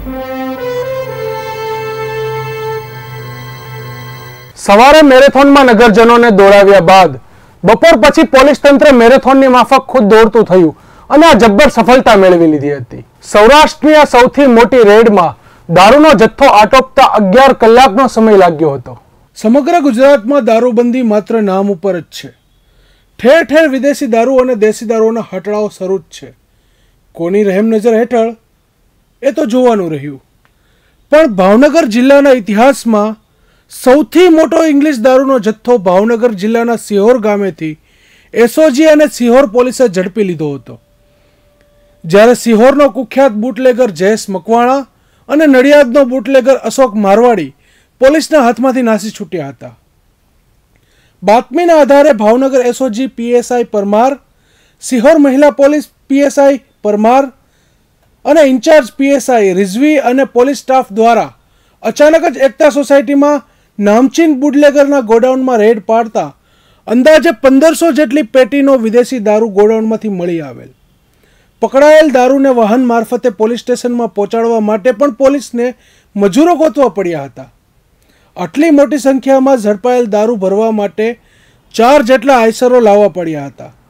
સવારે મેરેથોનમાં નગરજનોને દોડાવ્યા બાદ બપોર પછી પોલીસ તંત્ર મેરેથોનની માફક ખુદ દોડતું થયું અને આ જબ્બર સફળતા મેળવી લીધી હતી। સૌરાષ્ટ્રની આ સૌથી મોટી રેડમાં દારૂનો જથ્થો આટોપતા 11 કલાકનો સમય લાગ્યો હતો। સમગ્ર ગુજરાતમાં દારૂબંધી માત્ર નામ ઉપર જ છે। ઠેર ઠેર વિદેશી દારૂ અને દેશી દારૂના હટડાઓ શરૂ જ છે। કોની રહેમ નજર હેઠળ એ તો જોવાનું રહ્યું, પણ ભાવનગર જિલ્લાના ઇતિહાસમાં સૌથી મોટો ઇંગ્લિશ દારૂનો જથ્થો ભાવનગર જિલ્લાના સિહોર ગામેથી એસઓજી અને સિહોર પોલીસે ઝડપી લીધો હતો। જ્યારે સિહોરનો કુખ્યાત બુટલેગર જયેશ મકવાણા અને નડિયાદનો બુટલેગર અશોક મારવાડી પોલીસના હાથમાંથી નાસી છૂટ્યા હતા। બાતમીના આધારે ભાવનગર એસઓજી પીએસઆઈ પરમાર, સિહોર મહિલા પોલીસ પીએસઆઈ પરમાર અને ઇન્ચાર્જ પીએસઆઈ રિઝવી અને પોલીસ સ્ટાફ દ્વારા અચાનક જ એકતા સોસાયટીમાં નામચીન બુટલેગરના ગોડાઉનમાં રેડ પાડતા અંદાજે 1500 જેટલી પેટીનો વિદેશી દારૂ ગોડાઉનમાંથી મળી આવેલ। પકડાયેલ દારૂને વાહન મારફતે પોલીસ સ્ટેશનમાં પહોંચાડવા માટે પણ પોલીસને મજૂરો ગોતવા પડ્યા હતા। આટલી મોટી સંખ્યામાં ઝડપાયેલ દારૂ ભરવા માટે 4 જેટલા આઈસરો લાવવા પડ્યા હતા।